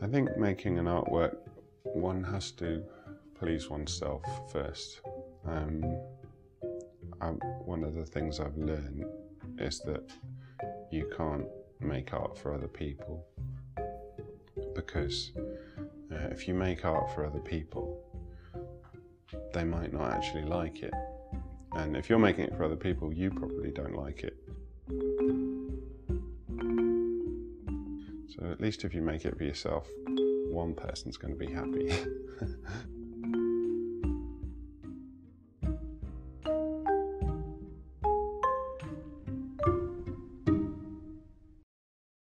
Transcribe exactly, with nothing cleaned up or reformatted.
think making an artwork, one has to please oneself first. Um, I, one of the things I've learned is that you can't make art for other people, because uh, if you make art for other people, they might not actually like it. And if you're making it for other people, you probably don't like it. So at least if you make it for yourself, one person's going to be happy.